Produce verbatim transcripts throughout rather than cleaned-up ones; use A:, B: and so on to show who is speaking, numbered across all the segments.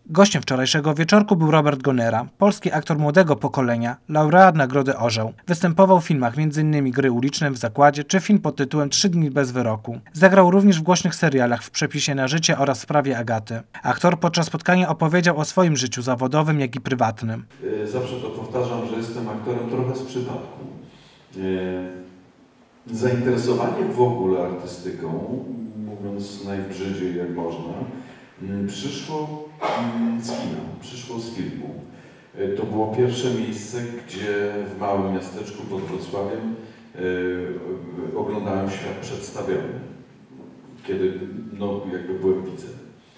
A: Gościem wczorajszego wieczorku był Robert Gonera, polski aktor młodego pokolenia, laureat Nagrody Orzeł. Występował w filmach między innymi Gry uliczne, W zakładzie czy film pod tytułem Trzy dni bez wyroku. Zagrał również w głośnych serialach W przepisie na życie oraz W sprawie Agaty. Aktor podczas spotkania opowiedział o swoim życiu zawodowym, jak i prywatnym.
B: Zawsze to powtarzam, że jestem aktorem trochę z przypadku. Zainteresowanie w ogóle artystyką, mówiąc najbrzydziej jak można, przyszło z kina, przyszło z filmu. To było pierwsze miejsce, gdzie w małym miasteczku pod Wrocławiem oglądałem świat przedstawiony, kiedy no, jakby byłem widzem.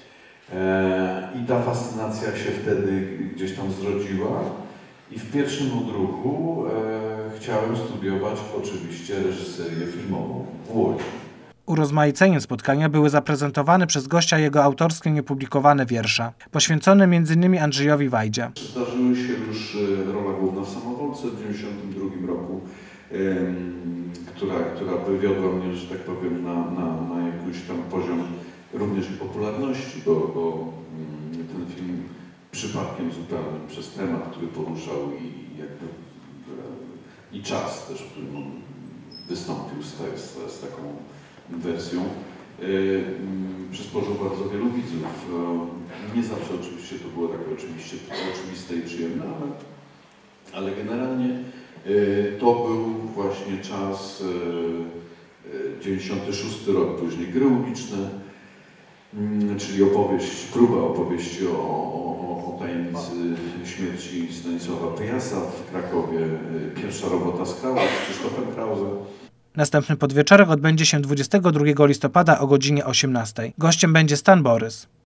B: I ta fascynacja się wtedy gdzieś tam zrodziła i w pierwszym odruchu chciałem studiować oczywiście reżyserię filmową w Łodzi.
A: Urozmaiceniem spotkania były zaprezentowane przez gościa jego autorskie niepublikowane wiersze, poświęcone między innymi Andrzejowi Wajdzie.
B: Zdarzyły się już rola główna w Samowolce w dziewięćdziesiątym drugim roku, która, która wywiodła mnie, że tak powiem, na, na, na jakiś tam poziom również i popularności, bo, bo ten film przypadkiem zupełnie przez temat, który poruszał i jakby i czas też, w którym on wystąpił z, z, z taką wersją, yy, przysporzył bardzo wielu widzów. Nie zawsze oczywiście to było takie oczywiście, oczywiste i przyjemne, ale, ale generalnie yy, to był właśnie czas yy, dziewięćdziesiąty szósty rok, później Gry uliczne, yy, czyli opowieść, próba opowieści o, o, o tajemnicy śmierci Stanisława Pyjasa w Krakowie, yy, pierwsza robota z Krause, z Krzysztofem Krause.
A: Następny podwieczorek odbędzie się dwudziestego drugiego listopada o godzinie osiemnastej. Gościem będzie Stan Borys.